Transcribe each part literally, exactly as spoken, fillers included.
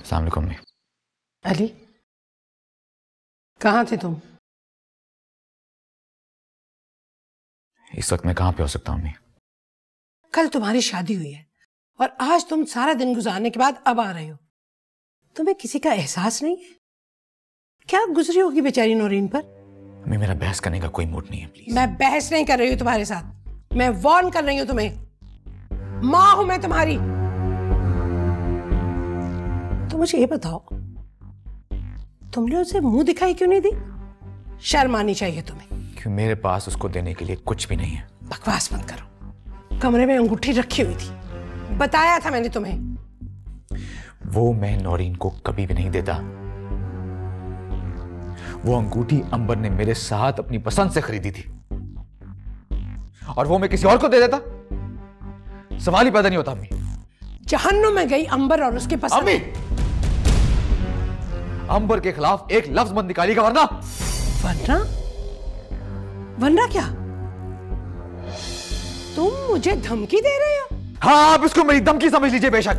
अस्सलाम वालेकुम अम्मी। अली, कहाँ थे तुम? इस वक्त मैं कहाँ पे हो सकता हूँ अम्मी? कल तुम्हारी शादी हुई है और आज तुम सारा दिन गुजारने के बाद अब आ रहे हो। तुम्हें किसी का एहसास नहीं है? क्या गुजरी होगी बेचारी नौरीन पर? अम्मी मेरा बहस करने का कोई मूड नहीं है, प्लीज। मैं बहस नहीं कर रही हूँ तुम्हारे साथ, मैं वार्न कर रही हूँ तुम्हें। माँ हूं मैं तुम्हारी। तो मुझे ये बताओ, तुमने उसे मुंह दिखाई क्यों नहीं दी? शर्म आनी चाहिए तुम्हें। क्यों मेरे पास उसको देने के लिए कुछ भी नहीं है। बकवास मत करो। कमरे में अंगूठी रखी हुई थी, बताया था मैंने तुम्हें। वो मैं नौरीन को कभी भी नहीं देता। वो अंगूठी अंबर ने मेरे साथ अपनी पसंद से खरीदी थी और वो मैं किसी और को दे देता, सवाल ही पैदा नहीं होता। अम्मी जहन्नुम में गई अंबर और उसके पसंद। अम्मी अंबर के खिलाफ एक लफ्ज मत निकालिएगा वरना। वरना? वरना क्या? तुम मुझे धमकी दे रहे हो? हाँ, आप इसको मेरी धमकी समझ लीजिए। बेशक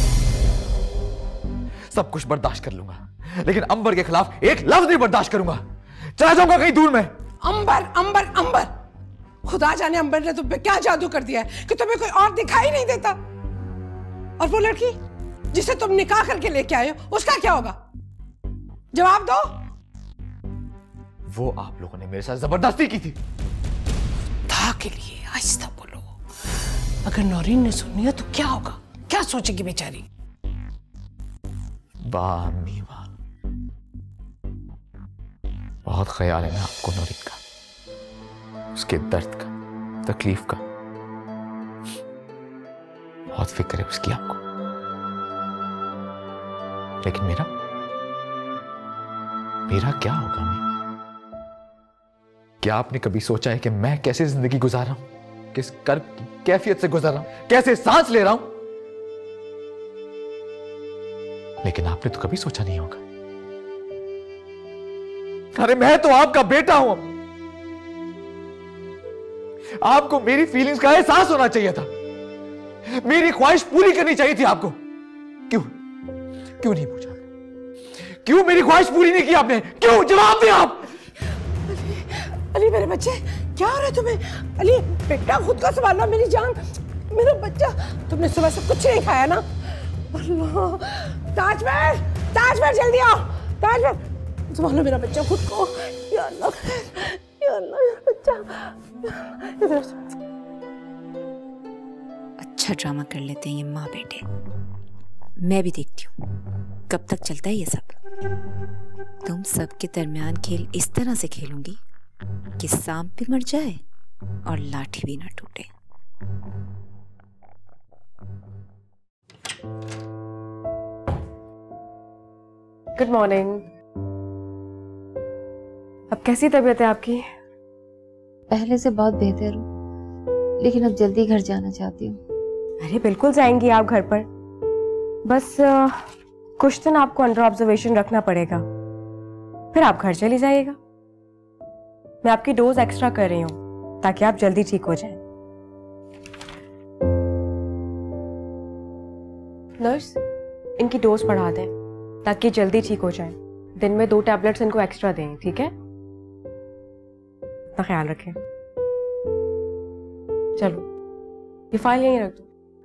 सब कुछ बर्दाश्त कर लूंगा, लेकिन अंबर के खिलाफ एक लफ्ज नहीं बर्दाश्त करूंगा। चला जाऊंगा कहीं दूर में। अंबर अंबर अंबर, खुदा जाने अंबर ने तुम पे क्या जादू कर दिया है कि तुम्हें कोई और दिखाई नहीं देता। और वो लड़की जिसे तुम निकाह करके लेके आए हो, उसका क्या होगा? जवाब दो। वो आप लोगों ने मेरे साथ जबरदस्ती की थी। था के लिए आहिस्ता बोलो, अगर नौरीन ने सुनी है तो क्या होगा? क्या सोचेगी बेचारी? वाह अम्मी वाह, बहुत ख्याल है ना आपको नौरीन का, उसके दर्द का, तकलीफ का। बहुत फिक्र है उसकी आपको। लेकिन मेरा मेरा क्या होगा मैं? क्या आपने कभी सोचा है कि मैं कैसे जिंदगी गुजार रहा हूं, किस कर्ब की कैफियत से गुजार रहा हूं, कैसे सांस ले रहा हूं? लेकिन आपने तो कभी सोचा नहीं होगा। अरे मैं तो आपका बेटा हूं। आपको मेरी फीलिंग्स का एहसास होना चाहिए था, मेरी ख्वाहिश पूरी करनी चाहिए थी आपको। क्यों क्यों नहीं पूछा? क्यों मेरी ख्वाहिश पूरी नहीं की आपने? क्यों? जवाब दें आप। अली, अली मेरे बच्चे, क्या हो रहा है तुम्हें? अली बेटा, खुद का संभालो मेरी जान, मेरा बच्चा। तुमने सुबह से कुछ नहीं खाया ना? अल्लाह, ताजमहल, ताजमहल जल्दी आओ। ताजमहल, संभालो मेरा बच्चा खुद को। या अल्लाह, या अल्लाह, मेरा बच्चा। अच्छा ड्रामा कर लेते हैं ये माँ बेटे। मैं भी देखती हूँ कब तक चलता है ये सब। तुम सबके दरमियान खेल इस तरह से खेलूंगी कि सांप भी मर जाए और लाठी भी ना टूटे। Good morning. अब कैसी तबीयत है आपकी? पहले से बहुत बेहतर हूँ, लेकिन अब जल्दी घर जाना चाहती हूँ। अरे बिल्कुल जाएंगी आप घर पर, बस आ, कुछ दिन आपको अंडर ऑब्जर्वेशन रखना पड़ेगा, फिर आप घर चली जाइएगा। मैं आपकी डोज एक्स्ट्रा कर रही हूँ ताकि आप जल्दी ठीक हो जाएं। नर्स, इनकी डोज बढ़ा दें ताकि जल्दी ठीक हो जाएं। दिन में दो टैबलेट्स इनको एक्स्ट्रा दें, ठीक है? अपना ख्याल रखें। चलो, ये फाइल यहीं रख दो।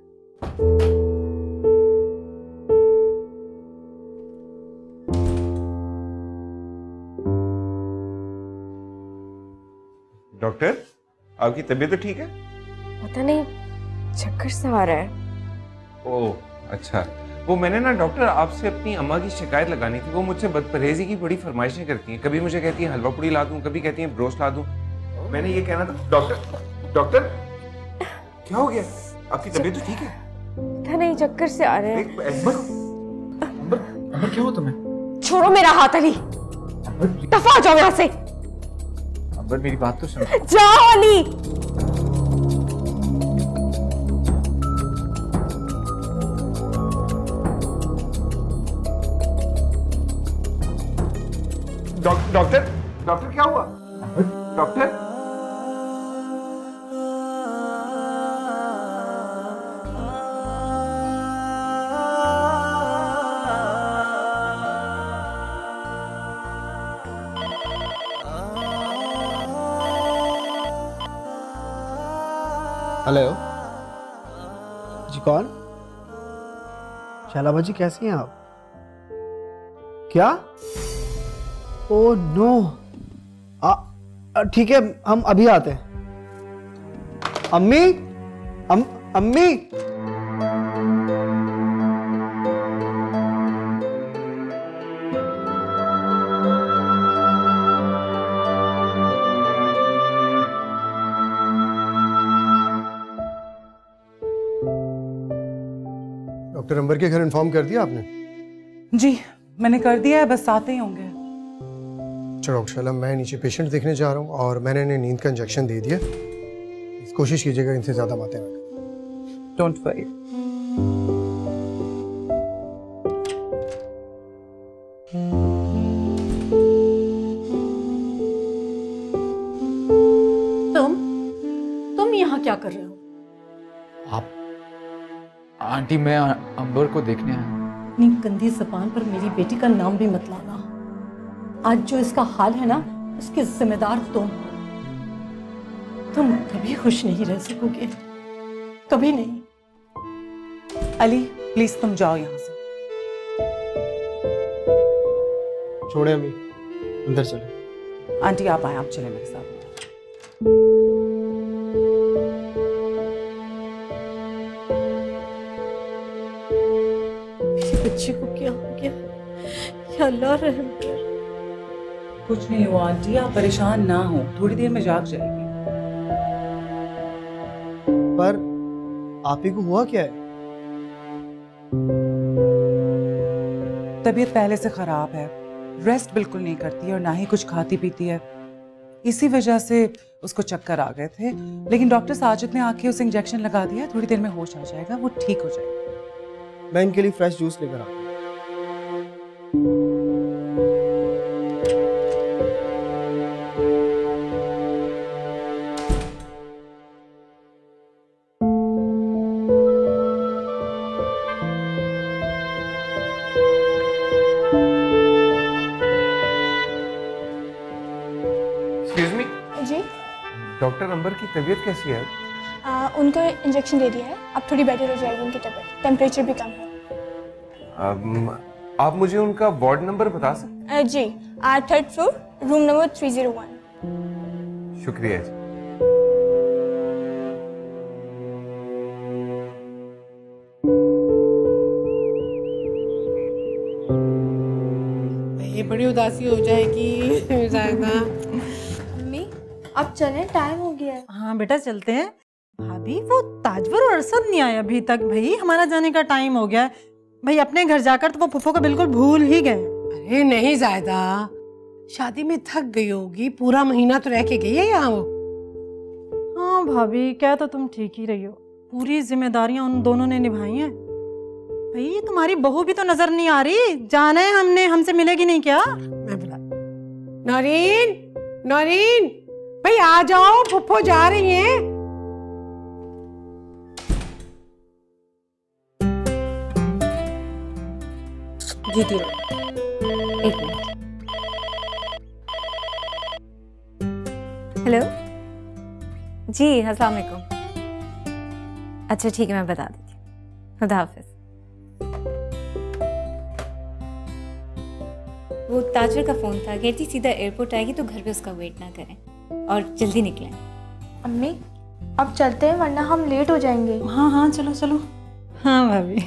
डॉक्टर, आपकी तबीयत तो ठीक है? पता नहीं, चक्कर से आ रहा है। ओह अच्छा, वो मैंने ना डॉक्टर आपसे अपनी अम्मा की शिकायत लगानी थी। वो मुझसे बदपरहेजी की बड़ी फरमाइशें करती हैं। कभी मुझे कहती हैं हलवा पूड़ी ला दूं, कभी कहती हैं ब्रोस्ट ला दूं। मैंने ये कहना था। डॉक्टर डॉक्टर क्या हो गया? आपकी तबीयत तो ठीक है? पता नहीं, चक्कर से आ रहे हैं। अंबर, अंबर, अंबर क्या हुआ तुम्हें? छोड़ो मेरा हाथ अली, दफा हो जाओ यहाँ से। अंबर मेरी बात तो सुनो। जाओ अली। डॉक्टर डॉक्टर क्या हुआ? डॉक्टर हेलो जी, कौन? शैलाबा जी कैसी हैं आप? क्या? ओ नो, ठीक है हम अभी आते हैं। अम्मी, अम, अम्मी डॉक्टर अंबर के घर इन्फॉर्म कर दिया आपने? जी मैंने कर दिया है, बस आते ही होंगे। चलो डॉक्टर शैला, मैं नीचे पेशेंट देखने जा रहा हूँ और मैंने इन्हें नींद का इंजेक्शन दे दिया। कोशिश कीजिएगा इनसे ज्यादा बातें ना करें। Don't worry. तुम तुम यहाँ क्या कर रहे हो? आप आंटी, मैं अंबर को देखने आया। अपनी गंदी जबान पर मेरी बेटी का नाम भी मत लाना। आज जो इसका हाल है ना, उसके जिम्मेदार तुम हो। तुम कभी खुश नहीं रह सकोगे, कभी नहीं। अली प्लीज तुम जाओ यहाँ से। छोड़े अम्मी, अंदर चले। आंटी आप आए, आप चले मेरे साथ। बच्चे को क्या हो गया? या अल्लाह रहम कर। कुछ नहीं हुआ आंटी, आप परेशान ना हो, थोड़ी देर में जाग जाएगी। पर आप ही को हुआ क्या है? तबीयत पहले से खराब है, रेस्ट बिल्कुल नहीं करती और ना ही कुछ खाती पीती है। इसी वजह से उसको चक्कर आ गए थे, लेकिन डॉक्टर साजिद ने आके उसे इंजेक्शन लगा दिया, थोड़ी देर में होश आ जाएगा, वो ठीक हो जाएगा। मैं इनके लिए फ्रेश जूस लेकर आता हूँ। एक्सक्यूज मी जी डॉक्टर अंबर की तबीयत कैसी है? आ, उनको इंजेक्शन दे दिया है, अब थोड़ी बेटर हो जाएगी उनकी तबीयत, टेम्परेचर भी कम है। um, आप मुझे उनका वार्ड नंबर बता सकते? आ, जी आ, third floor, room number three zero one. शुक्रिया जी। ये बड़ी उदासी हो जाएगी जायदा। मम्मी अब चलें, टाइम हो गया है। हाँ बेटा चलते हैं। भाभी वो ताजवर और अरशद नहीं आया अभी तक। भाई हमारा जाने का टाइम हो गया है। भाई अपने घर जाकर तो वो फुफो को बिल्कुल भूल ही गए। अरे नहीं जायदा, शादी में थक गई होगी, पूरा महीना तो रह के गई है यहाँ वो। हाँ भाभी क्या तो तुम ठीक ही रही हो, पूरी जिम्मेदारियां उन दोनों ने निभाई हैं। भाई ये तुम्हारी बहू भी तो नजर नहीं आ रही, जाना है हमने, हमसे मिलेगी नहीं क्या? मैं बुला। नौरीन, नौरीन भाई आ जाओ, फुफो जा रही हैं। दीदी एक मिनट। हेलो जी, अस्सलाम वालेकुम। अच्छा ठीक है, मैं बता देती हूँ। खुदा हाफिज। वो ताजवर का फोन था, कहती सीधा एयरपोर्ट आएगी तो घर पे उसका वेट ना करें और जल्दी निकलें। अम्मी अब चलते हैं वरना हम लेट हो जाएंगे। हाँ हाँ चलो चलो। हाँ भाभी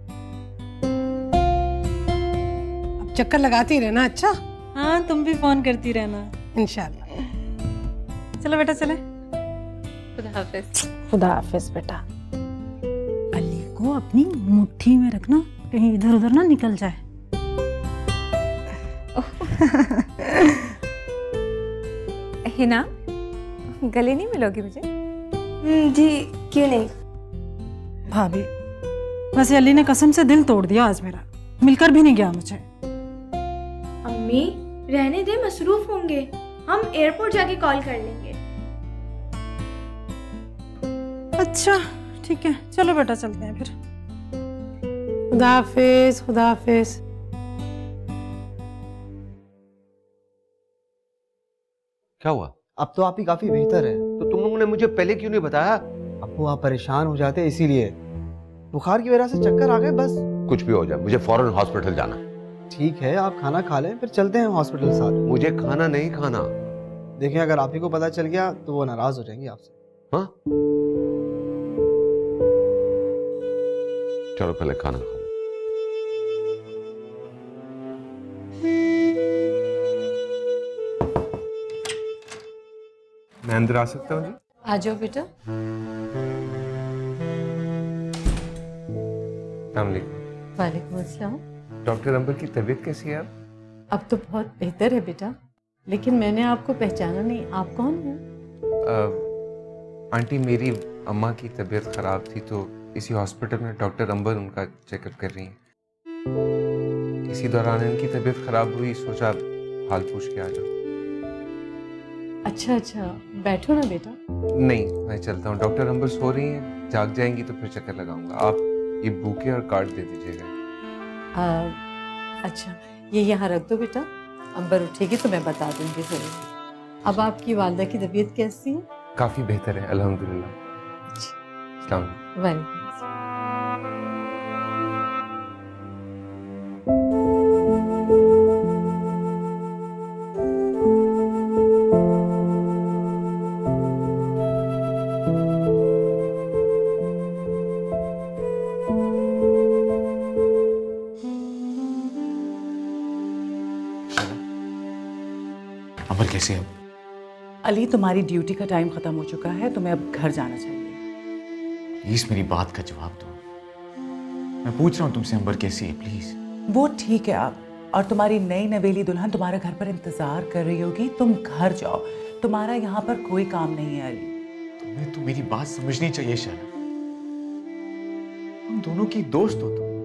अब चक्कर लगाती रहना। अच्छा हाँ, तुम भी फोन करती रहना इंशाल्लाह। चलो बेटा चले। खुदा हाफिज। खुदा हाफिज बेटा। अली को अपनी मुट्ठी में रखना, कहीं इधर उधर ना निकल जाए। हिना, गले नहीं मिलोगी मुझे? जी क्यों नहीं। भाभी वैसे अली ने कसम से दिल तोड़ दिया आज मेरा, मिलकर भी नहीं गया मुझे। अम्मी रहने दे, मसरूफ होंगे, हम एयरपोर्ट जाके कॉल कर लेंगे। अच्छा ठीक है, चलो बेटा चलते हैं फिर। खुदा हाफिज, खुदा हाफिज। क्या हुआ? अब तो आप ही काफी बेहतर है। तो तुम लोगों ने मुझे पहले क्यों नहीं बताया? अप्पू आप परेशान हो जाते हैं इसीलिए, बुखार की वजह से चक्कर आ गए बस। कुछ भी हो जाए मुझे फौरन हॉस्पिटल जाना है। ठीक है, आप खाना खा लें फिर चलते हैं हॉस्पिटल साथ में। मुझे खाना नहीं खाना। देखिए अगर आप ही को पता चल गया तो वो नाराज हो जाएंगे आपसे। हाँ चलो पहले खाना खा। मैं अंदर आ सकता हूँ जी? आ जाओ बेटा। अस्सलाम वालेकुम। वालेकुम अस्सलाम। डॉक्टर अंबर की तबीयत कैसी है अब? अब तो बहुत बेहतर है बेटा, लेकिन मैंने आपको पहचाना नहीं, आप कौन हैं? आंटी मेरी अम्मा की तबीयत खराब थी तो इसी हॉस्पिटल में डॉक्टर अंबर उनका चेकअप कर रही हैं। इसी दौरान इनकी तबीयत खराब हुई, सोचा हाल पूछ के आ जाओ। अच्छा अच्छा, बैठो ना बेटा। नहीं मैं चलता हूँ, डॉक्टर अंबर सो रही हैं, जाग जाएंगी तो फिर चक्कर लगाऊंगा। आप ये बुके और कार्ड दे दीजिएगा। अच्छा ये यहाँ रख दो बेटा, अंबर उठेगी तो मैं बता दूंगी जरूर। अब आपकी वालदा की तबीयत कैसी है? काफी बेहतर है अल्हम्दुलिल्लाह। अस्सलाम वालेकुम। वालेकुम। अमर कैसे है? अली तुम्हारी ड्यूटी का टाइम खत्म हो चुका है, तुम्हें अब घर जाना चाहिए। प्लीज मेरी बात का जवाब दो। मैं पूछ रहा हूँ तुमसे अंबर कैसी है प्लीज। वो ठीक है आप, और तुम्हारी नई नवेली दुल्हन तुम्हारे घर पर इंतजार कर रही होगी। तुम घर जाओ, तुम्हारा यहाँ पर कोई काम नहीं है अली। तुम्हें तो मेरी बात समझनी चाहिए शर्म। हम दोनों की दोस्त हो तुम।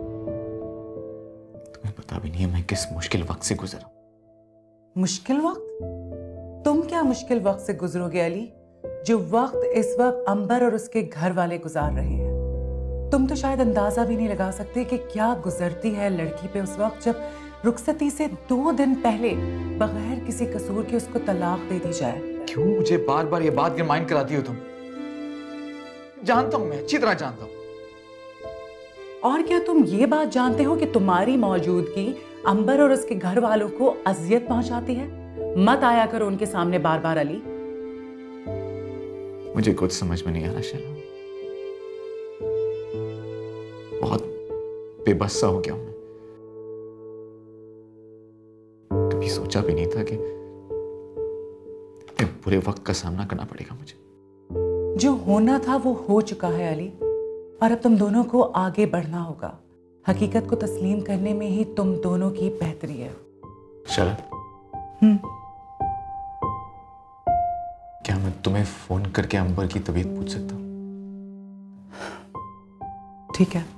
तुम्हें पता भी नहीं है मैं किस मुश्किल वक्त से गुजरा। मुश्किल वक्त? तुम क्या मुश्किल वक्त से गुजरोगे अली, जो वक्त इस वक्त अंबर और उसके घर वाले गुजार रहे हैं। तुम तो शायद अंदाजा भी नहीं लगा सकते कि क्या गुजरती है लड़की पे उस वक्त जब रुखसती से दो दिन पहले बगैर किसी कसूर के उसको तलाक दे दी जाए। क्यों मुझे बार बार ये बात रिमाइंड कराती हो तुम? जानता हूं, मैं अच्छी तरह जानता हूं। और क्या तुम ये बात जानते हो कि तुम्हारी मौजूदगी अंबर और उसके घर वालों को अजियत पहुंचाती है? मत आया करो उनके सामने बार बार अली। मुझे कुछ समझ में नहीं आ रहा शर्म। बहुत बेबस सा हो गया हूं मैं। कभी सोचा भी नहीं था कि इतने बुरे वक्त का सामना करना पड़ेगा मुझे। जो होना था वो हो चुका है अली, और अब तुम दोनों को आगे बढ़ना होगा। हकीकत को तस्लीम करने में ही तुम दोनों की बेहतरी है। शरद, हम्म क्या मैं तुम्हें फोन करके अंबर की तबीयत पूछ सकता हूँ? ठीक है।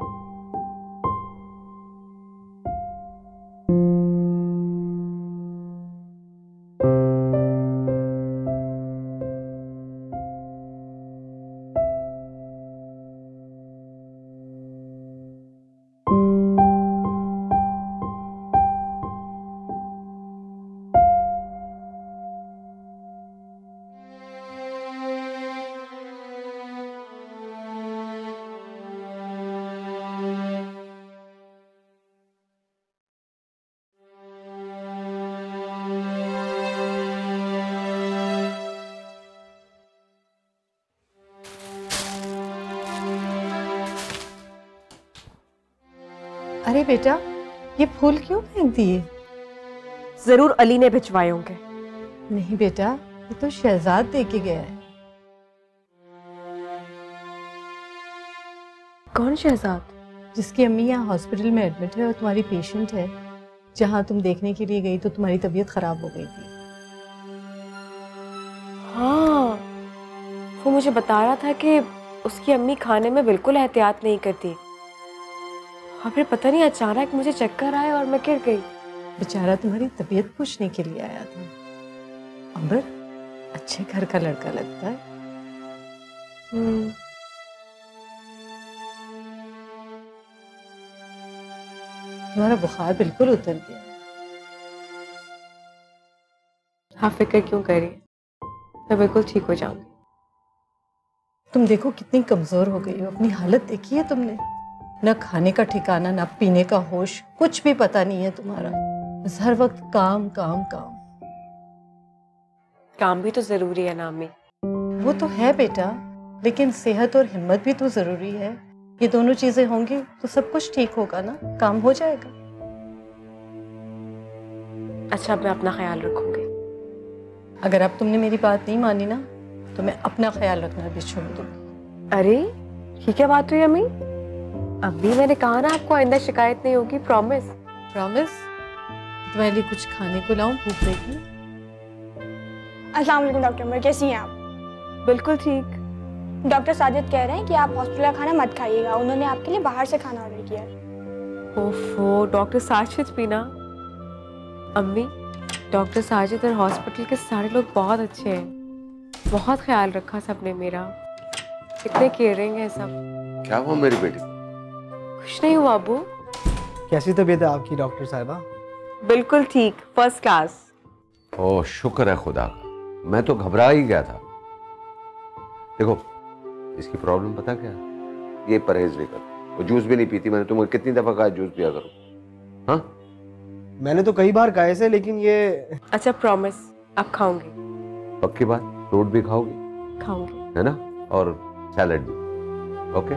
अरे बेटा, ये फूल क्यों फेंक दिए? जरूर अली ने भिजवाए होंगे। नहीं बेटा, ये तो शहजाद दे के गया है। कौन शहजाद? जिसकी अम्मी यहाँ हॉस्पिटल में एडमिट है और तुम्हारी पेशेंट है। जहाँ तुम देखने के लिए गई तो तुम्हारी तबीयत खराब हो गई थी। हाँ, वो मुझे बता रहा था कि उसकी अम्मी खाने में बिल्कुल एहतियात नहीं करती, और फिर पता नहीं अचानक मुझे चक्कर आए और मैं गिर गई। बेचारा तुम्हारी तबीयत पूछने के लिए आया था। अंबर अच्छे घर का लड़का लगता है। हम्म। तुम्हारा बुखार बिल्कुल उतर गया। आप फिक्र क्यों कर रही है? मैं बिल्कुल ठीक हो जाऊंगी। तुम देखो कितनी कमजोर हो गई हो, अपनी हालत देखी है तुमने? ना खाने का ठिकाना, ना पीने का होश, कुछ भी पता नहीं है तुम्हारा। बस हर वक्त काम काम काम। काम भी तो जरूरी है ना अम्मी। वो तो है बेटा, लेकिन सेहत और हिम्मत भी तो जरूरी है। ये दोनों चीजें होंगी तो सब कुछ ठीक होगा ना, काम हो जाएगा। अच्छा, मैं अपना ख्याल रखूंगी। अगर अब तुमने मेरी बात नहीं मानी ना तो मैं अपना ख्याल रखना भी छोड़ दूंगी। अरे ये क्या बात हुई अम्मी? अभी मैंने कहा ना आपको आइंदा शिकायत नहीं होगी, प्रॉमिस। प्रॉमिस? तुम्हारे लिए कुछ खाने को लाऊं, भूख लगी? अस्सलाम वालेकुम डॉक्टर, मैं कैसी हैं आप? बिल्कुल ठीक। डॉक्टर साजिद कह रहे हैं कि आप हॉस्पिटल का खाना मत खाइएगा, उन्होंने आपके लिए बाहर से खाना ऑर्डर किया है। ओफो, डॉक्टर साजिद भी ना। अम्मी, डॉक्टर साजिद और हॉस्पिटल के सारे लोग बहुत अच्छे हैं, बहुत ख्याल रखा सबने मेरा, इतने केयरिंग है सब। क्या हुआ मेरी बेटी? कुछ नहीं हुआ अबू। कैसी तबीयत है आपकी डॉक्टर साहिबा? बिल्कुल ठीक, फर्स्ट क्लास। ओह शुक्र है खुदा का, मैं तो घबरा ही गया था। देखो इसकी प्रॉब्लम पता क्या है? ये परहेज नहीं करती, वो जूस भी नहीं पीती। मैंने तुम्हें कितनी दफा कहा जूस पिया करो। हाँ मैंने तो कई बार कहा से, लेकिन ये। अच्छा प्रॉमिस, अब खाऊंगी। पक्की बात? फ्रूट भी खाओगी? खाऊंगी। है ना? और सैलेड भी। ओके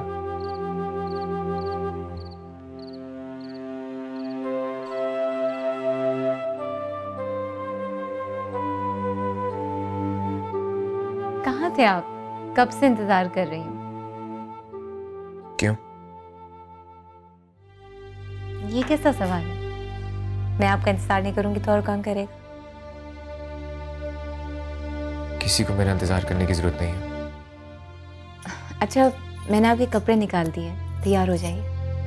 कहाँ थे आप? कब से इंतजार कर रही हूँ। क्यों? ये कैसा सवाल है? मैं आपका इंतजार नहीं करूंगी तो और कौन करेगा? किसी को मेरा इंतजार करने की जरूरत नहीं है। अच्छा, मैंने आपके कपड़े निकाल दिए, तैयार हो जाइए।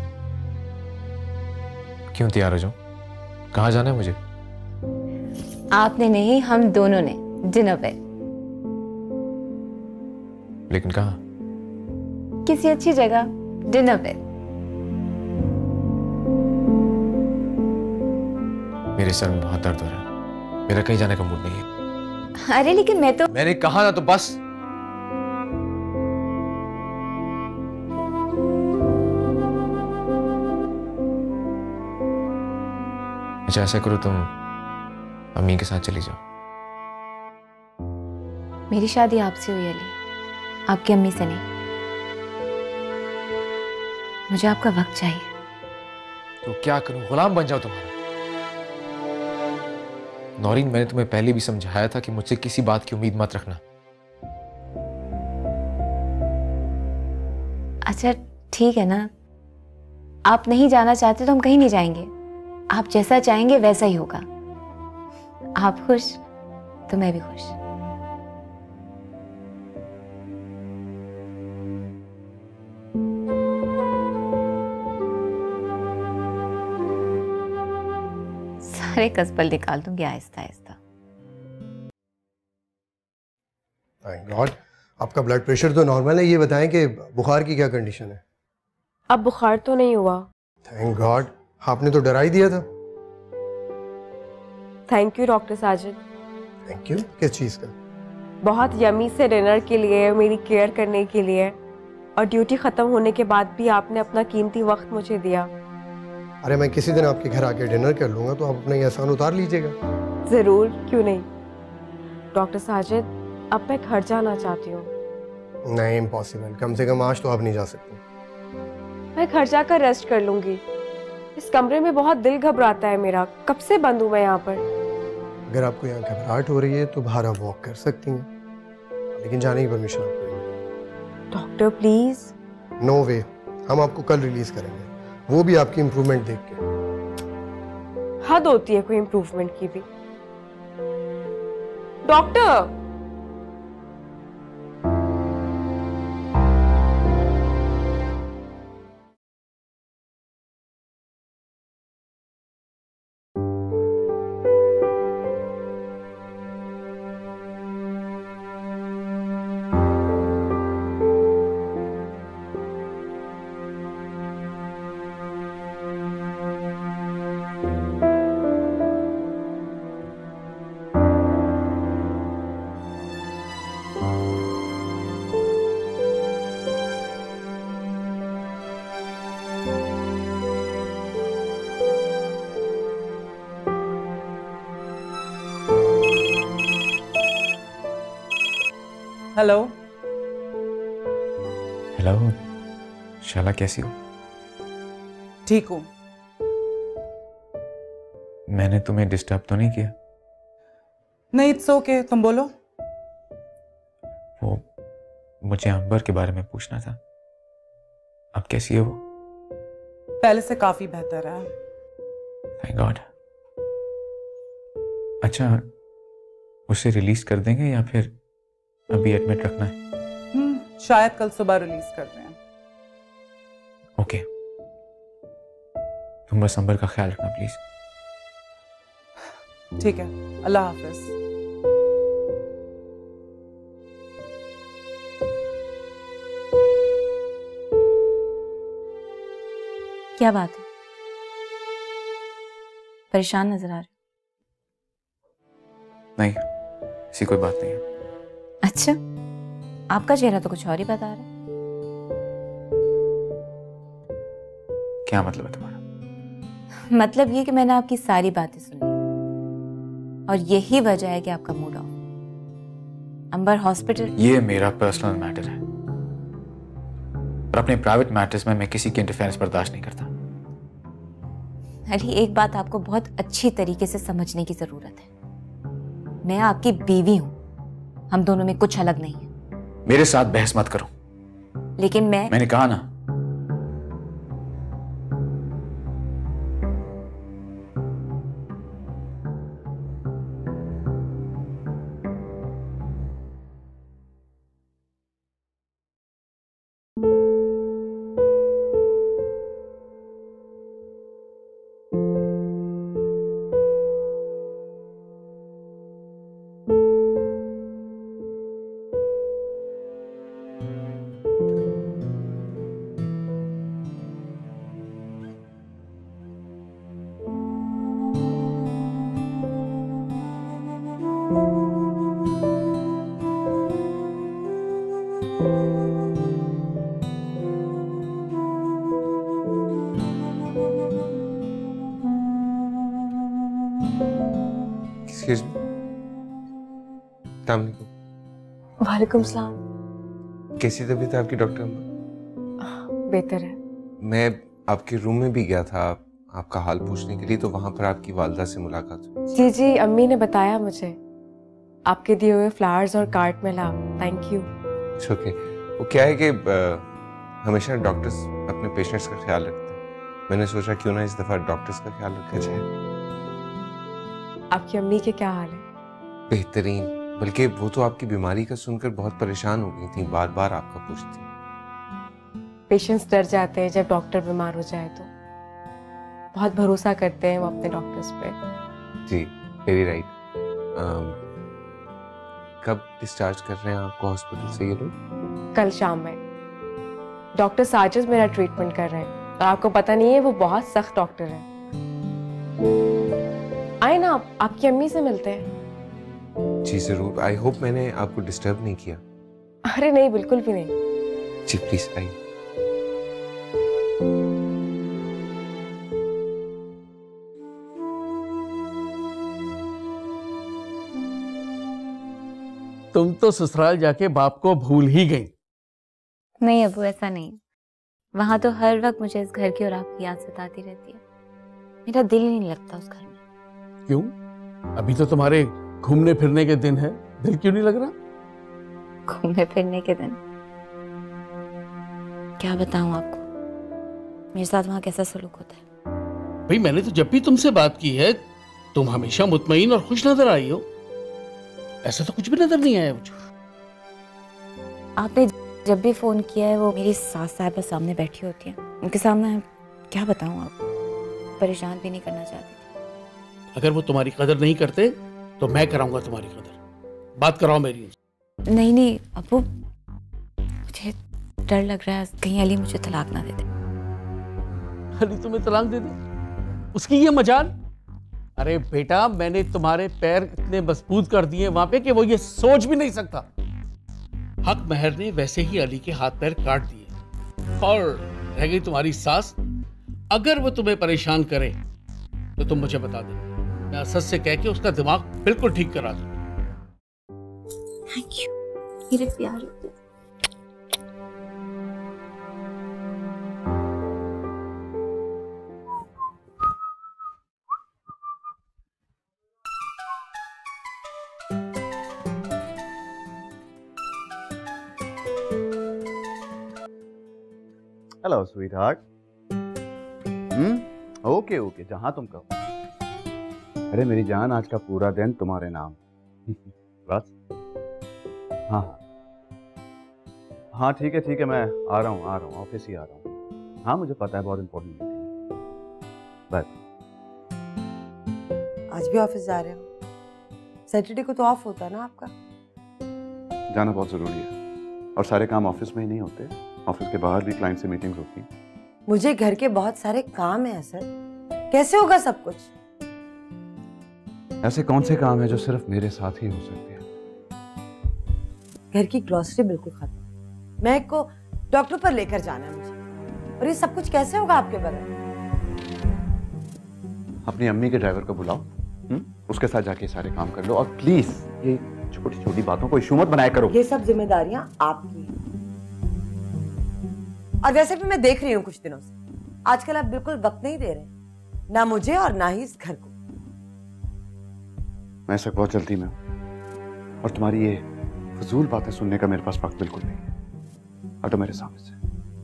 क्यों तैयार हो जाऊं? कहाँ जाना है मुझे? आपने नहीं, हम दोनों ने डिनर पे। लेकिन कहाँ? किसी अच्छी जगह डिनर पे। मेरे सर में बहुत दर्द हो रहा है, मेरा कहीं जाने का मूड नहीं है। अरे लेकिन मैं तो मैंने कहा ना तो बस। अच्छा ऐसा करो, तुम अम्मी के साथ चली जाओ। मेरी शादी आपसे हुई अली, आपकी अम्मी से नहीं। मुझे आपका वक्त चाहिए। तो क्या करूं, गुलाम बन जाओ तुम्हारा? नौरीन, मैंने तुम्हें पहले भी समझाया था कि मुझसे किसी बात की उम्मीद मत रखना। अच्छा ठीक है ना, आप नहीं जाना चाहते तो हम कहीं नहीं जाएंगे। आप जैसा चाहेंगे वैसा ही होगा। आप खुश तो मैं भी खुश। सारे कसबल निकाल दूंगी आहिस्ता आहिस्ता। Thank God. आपका ब्लड प्रेशर तो नॉर्मल है। ये बताएं कि बुखार की क्या कंडीशन है? अब बुखार तो नहीं हुआ। Thank God. आपने तो डरा ही दिया था। Thank you doctor Sajid. Thank you? किस चीज़ का? बहुत यमी से डिनर के लिए, मेरी केयर करने के लिए, और ड्यूटी खत्म होने के बाद भी आपने अपना कीमती वक्त मुझे दिया। अरे मैं किसी दिन आपके घर आके डिनर कर लूंगा तो आप अपना ये एहसान उतार लीजिएगा। जरूर, क्यों नहीं। डॉक्टर साजिद, अब मैं घर जाना चाहती हूँ। नहीं, इम्पॉसिबल। कम से कम आज तो आप नहीं जा सकते। मैं घर जाकर रेस्ट कर लूंगी। इस कमरे में बहुत दिल घबराता है मेरा, कब से बंद हूँ मैं यहाँ पर। अगर आपको यहाँ घबराहट हो रही है तो बाहर आप वॉक कर सकती हैं, लेकिन जाने की परमिशन आपको नहीं। Doctor please. नो वे, हम आपको कल रिलीज करेंगे, वो भी आपकी इम्प्रूवमेंट देख के। हद होती है कोई इम्प्रूवमेंट की भी। Doctor hello. हेलो शाला, कैसी हो? ठीक हूँ। मैंने तुम्हें डिस्टर्ब तो नहीं किया? नहीं, इट्स ओके, तुम बोलो। वो मुझे अंबर के बारे में पूछना था। अब कैसी है वो? पहले से काफी बेहतर है। Thank God. अच्छा, उसे रिलीज कर देंगे या फिर अभी एडमिट रखना है? हम्म, शायद कल सुबह रिलीज कर दें। ओके, तुम बस अंबर का ख्याल रखना प्लीज। ठीक है, अल्लाह हाफिज। क्या बात है, परेशान नजर आ रहे? नहीं, ऐसी कोई बात नहीं है। अच्छा, आपका चेहरा तो कुछ और ही बता रहा है। क्या मतलब है तुम्हारा? मतलब ये कि मैंने आपकी सारी बातें सुन ली और यही वजह है कि आपका मूड ऑफ। अंबर हॉस्पिटल। ये मेरा पर्सनल मैटर है और अपने प्राइवेट मैटर्स में मैं किसी की इंटरफेरेंस बर्दाश्त नहीं करता। अरे, एक बात आपको बहुत अच्छी तरीके से समझने की जरूरत है। मैं आपकी बीवी हूं, हम दोनों में कुछ अलग नहीं है। मेरे साथ बहस मत करो। लेकिन मैं मैंने कहा ना। वालेकुम सलाम। कैसी तबीयत है आपकी डॉक्टर? बेहतर है। मैं आपके रूम में भी गया था आपका हाल पूछने के लिए, तो वहां पर आपकी वालदा से मुलाकात हुई। जी जी, अम्मी ने बताया मुझे। आपके दिए हुए फ्लावर्स और कार्ड मिला। Thank you. ओके, वो क्या है कि हमेशा डॉक्टर्स अपने पेशेंट्स का ख्याल रखते हैं। मैंने सोचा क्यों ना इस दफा डॉक्टर्स का ख्याल रखा जाए। आपकी अम्मी के क्या हाल है? बेहतरीन, बल्कि वो तो आपकी बीमारी का सुनकर बहुत परेशान हो गई थी, बार बार आपका पूछती। पेशेंट्स डर जाते हैं जब डॉक्टर बीमार हो जाए तो। बहुत भरोसा करते हैं वो अपने डॉक्टर्स पे। जी, वेरी राइट। कब डिस्चार्ज कर रहे हैं आपको हॉस्पिटल से ये लोग? कल शाम में। डॉक्टर साजिद मेरा ट्रीटमेंट कर रहे हैं और आपको पता नहीं है वो बहुत सख्त डॉक्टर है। आए ना आप, आपकी अम्मी से मिलते हैं। जी जरूर। आई होप मैंने आपको डिस्टर्ब नहीं किया। अरे नहीं, बिल्कुल भी नहीं। जी प्लीज आइए। तुम तो ससुराल जाके बाप को भूल ही गई। नहीं अबू, ऐसा नहीं। वहां तो हर वक्त मुझे इस घर की और आपकी याद सताती रहती है। मेरा दिल ही नहीं लगता उस घर में। क्यों? अभी तो तुम्हारे घूमने फिरने के दिन है, दिल क्यों नहीं लग रहा? घूमने फिरने के दिन? क्या बताऊं आपको, मेरे साथ वहां कैसा सलूक होता है। भाई, मैंने तो जब भी तुमसे बात की है तुम हमेशा मुतमईन और खुश नजर आई हो। ऐसा तो कुछ भी नजर नहीं आया मुझे। आपने जब भी फोन किया है वो मेरी सास साहिबा सामने बैठी होती है, उनके सामने क्या बताऊं आपको, परेशान भी नहीं करना चाहती। अगर वो तुम्हारी कदर नहीं करते तो मैं कराऊंगा तुम्हारी कदर। बात कराओ मेरी। नहीं नहीं अबू, मुझे डर लग रहा है कहीं अली मुझे तलाक ना दे दे। अली तुम्हें तलाक दे दे? उसकी ये मजाल? अरे बेटा, मैंने तुम्हारे पैर इतने मजबूत कर दिए वहां पे कि वो ये सोच भी नहीं सकता। हक महर ने वैसे ही अली के हाथ पैर काट दिए। और रह गई तुम्हारी सास, अगर वो तुम्हें परेशान करे तो तुम मुझे बता देना, मैं असद से कह के उसका दिमाग बिल्कुल ठीक करा दूं। थैंक यू, मेरे प्यारे को। Hello sweetheart. Hmm okay okay, जहां तुम कहो। अरे मेरी जान, आज का पूरा दिन तुम्हारे नाम। बस हाँ हाँ ठीक है ठीक है, मैं आ रहा हूँ आ रहा हूँ ऑफिस ही आ रहा हूँ। हाँ मुझे पता है बहुत इंपॉर्टेंट मीटिंग है। बस आज भी ऑफिस जा रहे हो? सैटरडे को तो ऑफ होता है ना आपका? जाना बहुत जरूरी है, और सारे काम ऑफिस में ही नहीं होते, ऑफिस के बाहर भी क्लाइंट से मीटिंग्स होती हैं। मुझे घर के बहुत सारे काम हैं सर, कैसे होगा सब कुछ? ऐसे कौन से काम है जो सिर्फ मेरे साथ ही हो सकते हैं? घर की ग्रोसरी बिल्कुल खत्म, महक को डॉक्टर पर लेकर जाना है मुझे, और ये सब कुछ कैसे होगा आपके बगैर? अपनी अम्मी के ड्राइवर को बुलाओ, हुँ? उसके साथ जाके सारे काम कर लो, और प्लीज ये छोटी छोटी बातों को इशू मत बनाया करो। ये सब जिम्मेदारियां आपकी हैं। और वैसे भी मैं देख रही हूँ कुछ दिनों से आजकल आप बिल्कुल वक्त नहीं दे रहे, ना मुझे और ना ही इस घर को। मैं इस वक्त बहुत जल्दी में हूं, और तुम्हारी ये फजूल बातें सुनने का मेरे पास वक्त बिल्कुल नहीं है। हटो मेरे सामने से।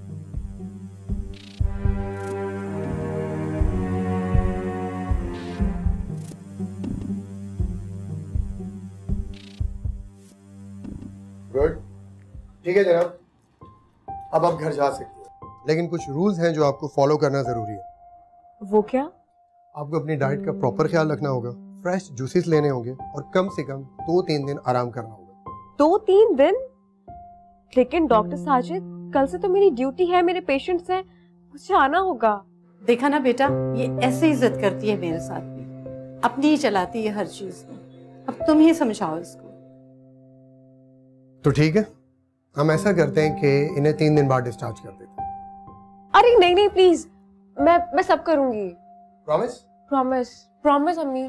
गुड, ठीक है जनाब, अब आप घर जा सकते हैं, लेकिन कुछ रूल्स हैं जो आपको फॉलो करना जरूरी है। वो क्या? आपको अपनी डाइट का प्रॉपर ख्याल रखना होगा, फ्रेश जूसेस लेने होंगे, और कम से कम दो तीन दिन आराम करना होगा। दो तीन दिन? लेकिन डॉक्टर साजिद, कल से तो मेरी ड्यूटी है, मेरे पेशेंट्स हैं, मुझे आना होगा। देखा ना बेटा, ये ऐसे ही जिद करती है मेरे साथ भी, अपनी ही चलाती है हर चीज में। अब तुम ही समझाओ इसको। तो ठीक है, हम ऐसा करते हैं कि इन्हें तीन दिन बाद डिस्चार्ज कर देते हैं। अरे नहीं नहीं प्लीज, मैं मैं सब करूंगी। प्रॉमिस? प्रॉमिस प्रॉमिस अम्मी।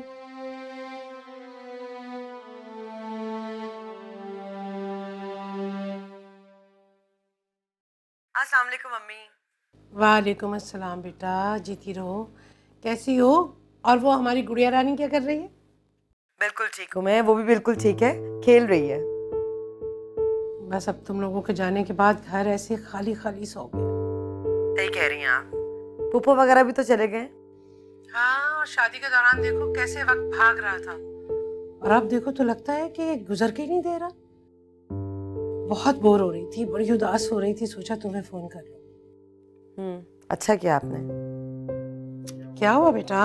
अस्सलाम वालेकुम मम्मी। वालेकुम अस्सलाम बेटा, जीती रहो। कैसी हो? और वो हमारी गुड़िया रानी क्या कर रही है? बिल्कुल ठीक हूँ मैं, वो भी बिल्कुल ठीक है, खेल रही है। बस अब तुम लोगों के जाने के बाद घर ऐसे खाली खाली सो गया। सही कह रही हैं आप, पुप्पो वगैरह भी तो चले गए। हाँ, और शादी के दौरान देखो कैसे वक्त भाग रहा था, और अब देखो तो लगता है कि गुजर के ही नहीं दे रहा। बहुत बोर हो रही थी, बड़ी उदास हो रही थी, सोचा तुम्हें फोन कर लूं। हम्म, अच्छा किया आपने। क्या हुआ बेटा?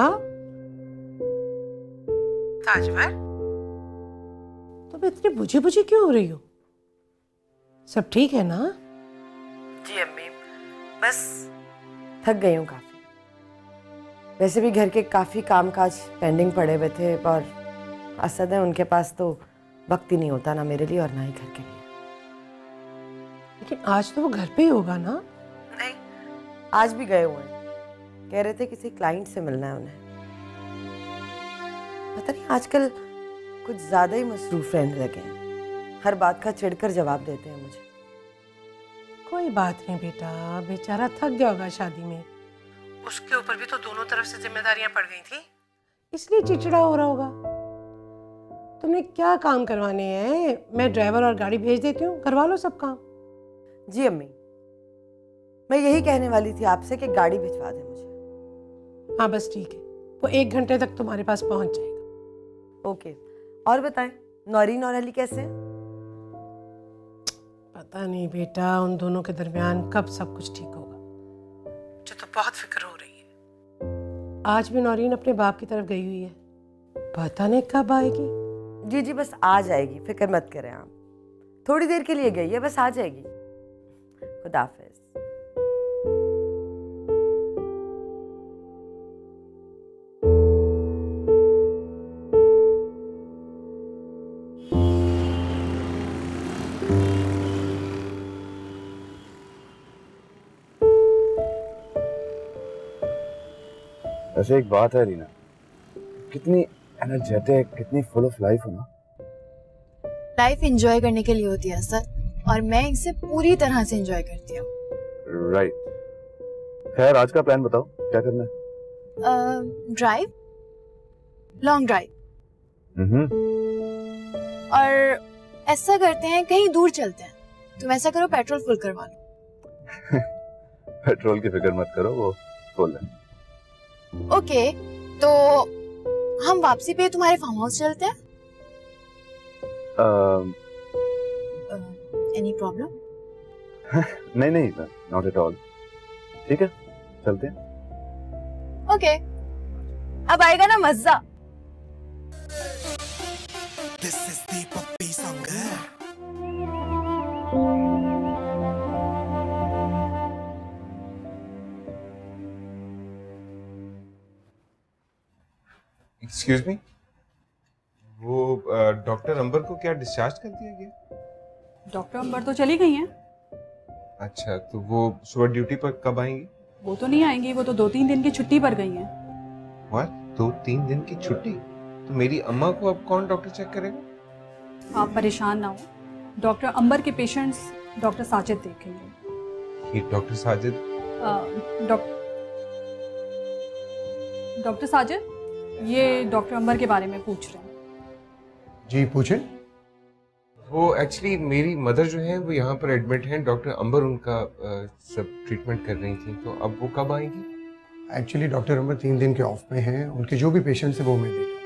ताजवर, तुम इतनी बुझी बुझी क्यों हो रही हो? सब ठीक है ना? जी अम्मी, बस थक गई हूँ काफी। वैसे भी घर के काफी कामकाज पेंडिंग पड़े हुए थे, और असद है उनके पास तो वक्त ही नहीं होता, ना मेरे लिए और ना ही घर के लिए। लेकिन आज तो वो घर पे ही होगा ना? नहीं, आज भी गए हुए हैं, कह रहे थे किसी क्लाइंट से मिलना है उन्हें। पता नहीं आजकल कुछ ज्यादा ही मसरूफ रहने लगे हैं, हर बात का चिढ़कर जवाब देते हैं मुझे। कोई बात नहीं बेटा, बेचारा थक गया होगा शादी में, उसके ऊपर भी तो दोनों तरफ से जिम्मेदारियां पड़ गई थी, इसलिए चिड़चिड़ा हो रहा होगा। तुमने क्या काम करवाने हैं? मैं ड्राइवर और गाड़ी भेज देती हूँ, करवा लो सब काम। जी अम्मी, मैं यही कहने वाली थी आपसे कि गाड़ी भिजवा दे मुझे। हाँ बस ठीक है, वो एक घंटे तक तुम्हारे पास पहुंच जाएगा। ओके, और बताएं नौरीन और अली कैसे हैं? पता नहीं बेटा, उन दोनों के दरमियान कब सब कुछ ठीक होगा, मुझे तो बहुत फिक्र हो रही है। आज भी नौरीन अपने बाप की तरफ गई हुई है, पता नहीं कब आएगी। जी जी बस आ जाएगी, फिक्र मत करें आप, थोड़ी देर के लिए गई है, बस आ जाएगी। खुदा हाफिज। वैसे एक बात है रीना, कितनी एनर्जेटिक, कितनी फुल ऑफ लाइफ हो ना, लाइफ एंजॉय करने के लिए होती है सर, और मैं इसे पूरी तरह से एंजॉय करती हूँ। राइट। खैर आज का प्लान बताओ, क्या करना है? Drive, long drive. हम्म। और ऐसा करते हैं कहीं दूर चलते हैं। तुम ऐसा करो पेट्रोल फुल करवा लो। पेट्रोल की फिक्र मत करो, वो फुल है। ओके, तो हम वापसी पे तुम्हारे फार्म हाउस चलते हैं। Any problem? नहीं नहीं, नॉट एट ऑल। ठीक है, चलते हैं। ओके, अब आएगा ना मजा। This is the puppy song. Excuse me, वो डॉक्टर अंबर को क्या डिस्चार्ज कर दिया गया? डॉक्टर अंबर तो चली गई हैं। अच्छा, तो वो सुबह ड्यूटी पर कब आएंगी? वो तो नहीं आएंगी, वो तो दो तीन दिन की छुट्टी पर गई हैं। व्हाट? दो तीन दिन की छुट्टी? तो मेरी अम्मा को अब कौन डॉक्टर चेक करेगा? आप परेशान ना हो, डॉक्टर अंबर के पेशेंट्स डॉक्टर साजिद देखेंगे। ये डॉक्टर साजिद? डॉक्टर साजिद, ये डॉक्टर अंबर के बारे में पूछ रहे हैं। जी पूछें। वो एक्चुअली मेरी मदर जो है वो यहाँ पर एडमिट हैं, डॉक्टर अंबर उनका आ, सब ट्रीटमेंट कर रही थी, तो अब वो कब आएंगी? एक्चुअली डॉक्टर अंबर तीन दिन के ऑफ में हैं, उनके जो भी पेशेंट्स हैं वो मैं देख।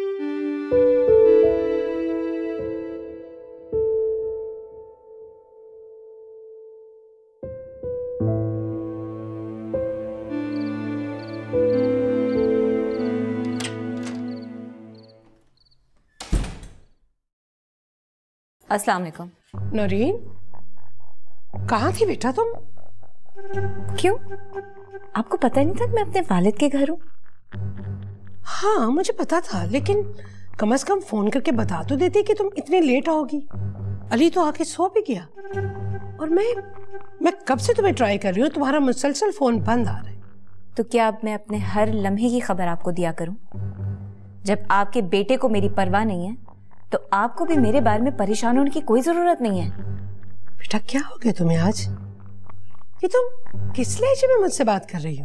अस्सलाम वालेकुम। नौरीन, कहाँ थी बेटा तुम? क्यों, आपको पता नहीं था कि मैं अपने वालिद के घर हूँ? हाँ मुझे पता था, लेकिन कम से कम फोन करके बता तो देती कि तुम इतने लेट आओगी। अली तो आके सो भी गया, और मैं मैं कब से तुम्हें ट्राई कर रही हूँ, तुम्हारा मुसलसल फोन बंद आ रहा है। तो क्या अब मैं अपने हर लम्हे की खबर आपको दिया करूँ? जब आपके बेटे को मेरी परवाह नहीं है तो आपको भी मेरे बारे में परेशान होने की कोई जरूरत नहीं है। बेटा क्या हो गया तुम्हें आज? कि तुम किस लहजे में मुझसे बात कर रही हो?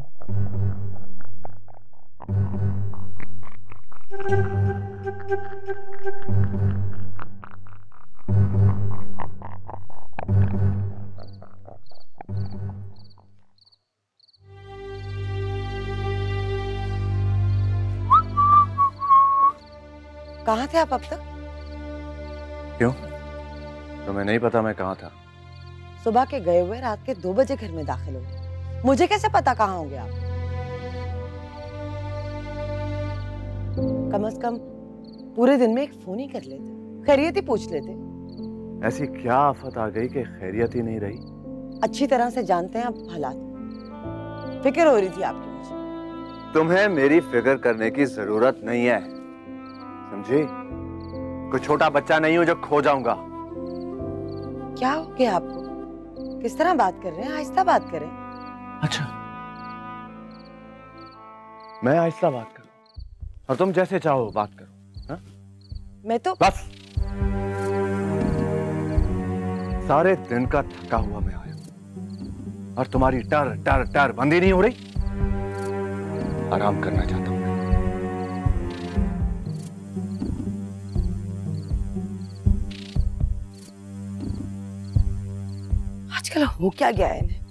कहाँ थे आप अब तक? क्यों, तुम्हें नहीं पता मैं कहाँ था? सुबह के गए हुए रात के दो बजे घर में दाखिल हो गए। मुझे कैसे पता कहाँ होंगे आप? कम से कम पूरे दिन में एक फोन ही कर लेते, खैरियत ही पूछ लेते। ऐसी क्या आफत आ गई कि खैरियत ही नहीं रही? अच्छी तरह से जानते हैं आप हालात। फिक्र हो रही थी आपकी मुझे। तुम्हें मेरी फिक्र करने की जरूरत नहीं है, समझी? कोई छोटा बच्चा नहीं हूं जो खो जाऊंगा। क्या हो गया आपको? किस तरह बात कर रहे हैं? आहिस्ता बात करें। अच्छा, मैं आहिस्ता बात करूं और तुम जैसे चाहो बात करो। हा? मैं तो बस सारे दिन का थका हुआ मैं आया और तुम्हारी टर टर टर बंदी नहीं हो रही। आराम करना चाहता हूं। आजकल हो क्या गया है इन्हें?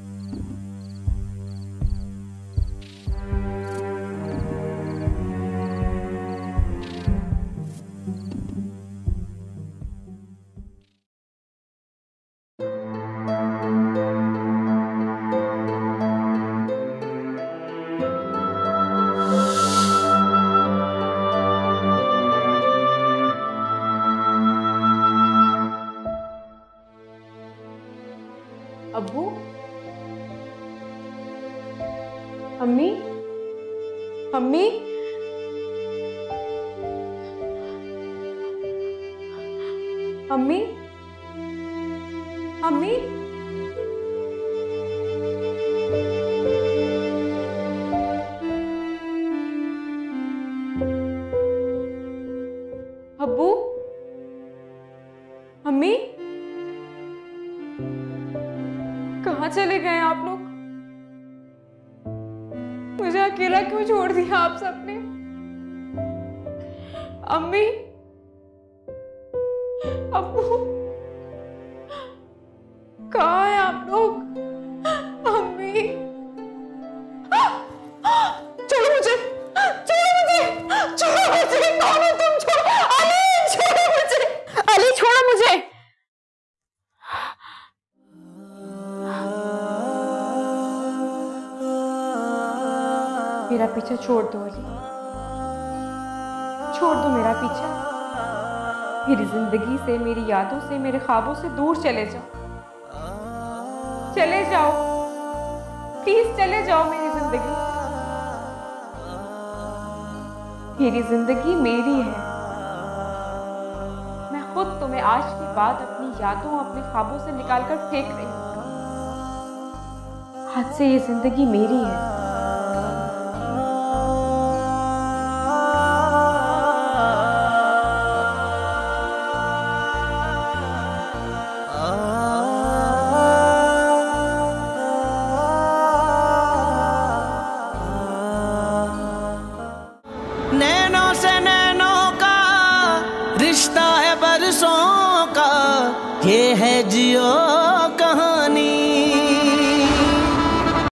अब्बू, अम्मी, अम्मी, अम्मी, अम्मी, अब्बू, मुझे अकेला क्यों छोड़ दिया आप सबने? अम्मी, अब्बू, कहाँ हैं आप लोग? अम्मी, छोड़ो मुझे, छोड़ो मुझे, छोड़ो मुझे, कौन हो तुम? छोड़ो, अली, छोड़ो मुझे, अली छोड़ो मुझे। मेरा पीछा छोड़ दो अली, छोड़ दो मेरा पीछा। मेरी जिंदगी से, मेरी यादों से, मेरे ख्वाबों से दूर चले जाओ, चले जाओ, प्लीज चले जाओ मेरी जिंदगी। मेरी जिंदगी मेरी है, मैं खुद तुम्हें आज के बाद अपनी यादों, अपने ख्वाबों से निकालकर फेंक रही हूँ। आज से ये जिंदगी मेरी है।